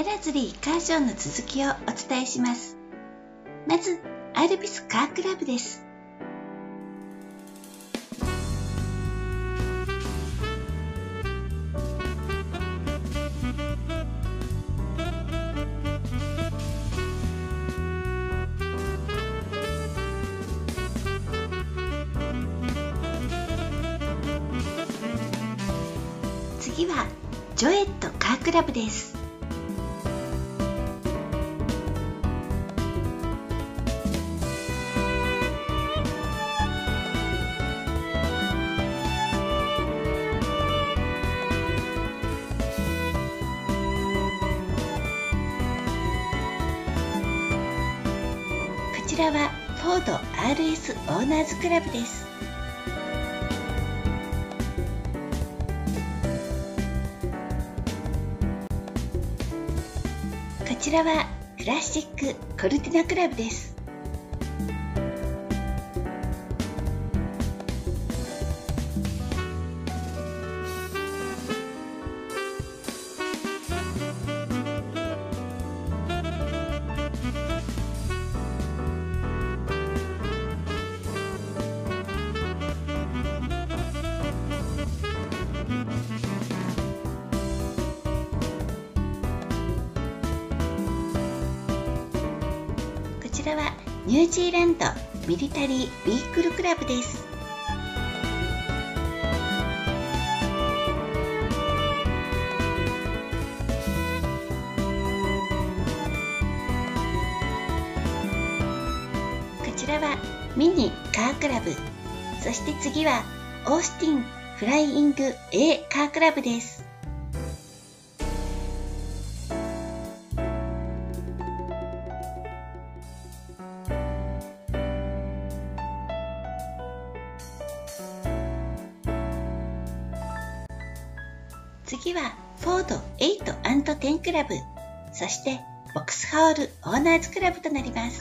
ラズリーカーションの続きをお伝えします。まず、アルビスカークラブです。次はジョエットカークラブです。こちらはフォード RS オーナーズクラブです。こちらはクラシックコルティナクラブです。こちらはニュージーランドミリタリービークルクラブです。こちらはミニカークラブ、そして次はオースティンフライング A カークラブです。次はフォード8&10クラブ、そしてボクスホールオーナーズクラブとなります。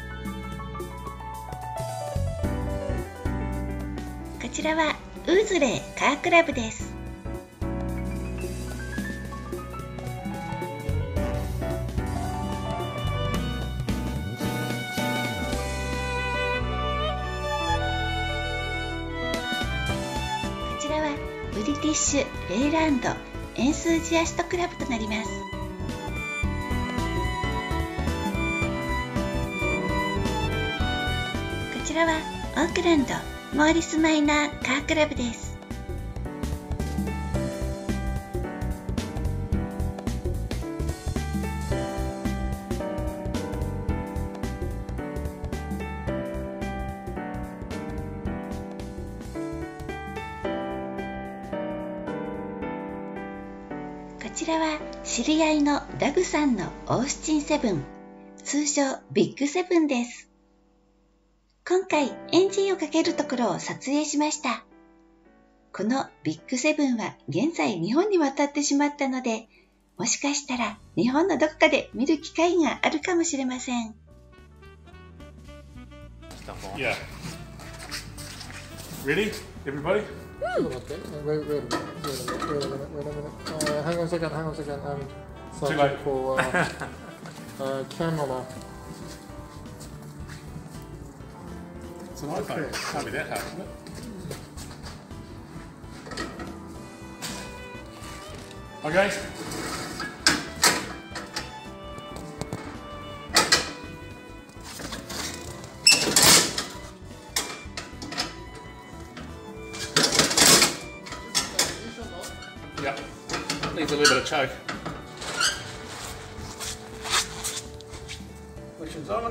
こちらはウーズレイカークラブです。こちらはブリティッシュレイランドエンスージアストクラブとなります。こちらはオークランドモーリスマイナーカークラブです。こちらは知り合いのダグさんのオースティンセブン、通称ビッグセブンです。今回エンジンをかけるところを撮影しました。このビッグセブンは現在日本に渡ってしまったので、もしかしたら日本のどこかで見る機会があるかもしれません。 Yeah. Ready, everybody? Wait a minute. Hang on a second. I'm searching for camera. It's an iPhone. Can't be that hard, can it? Okay. Yeah. Needs a little bit of choke. Questions on it?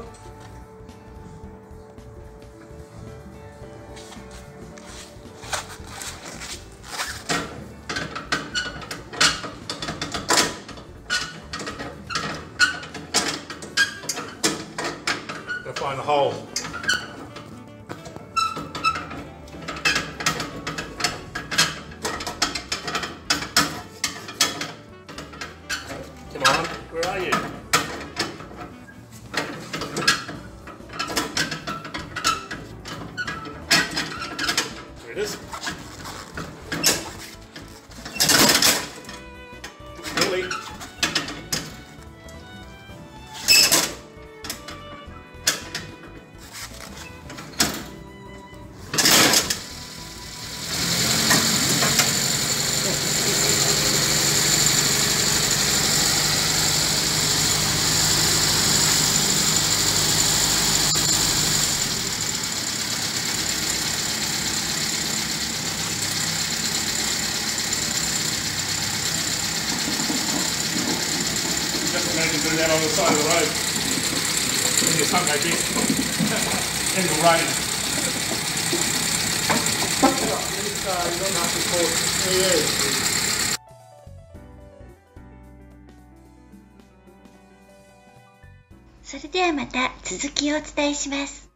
Find the hole. Come on, where are you? There it is. Really? into the name on the side of the road. And your son like this. In the rain. You don't have to call AA. それではまた続きをお伝えします。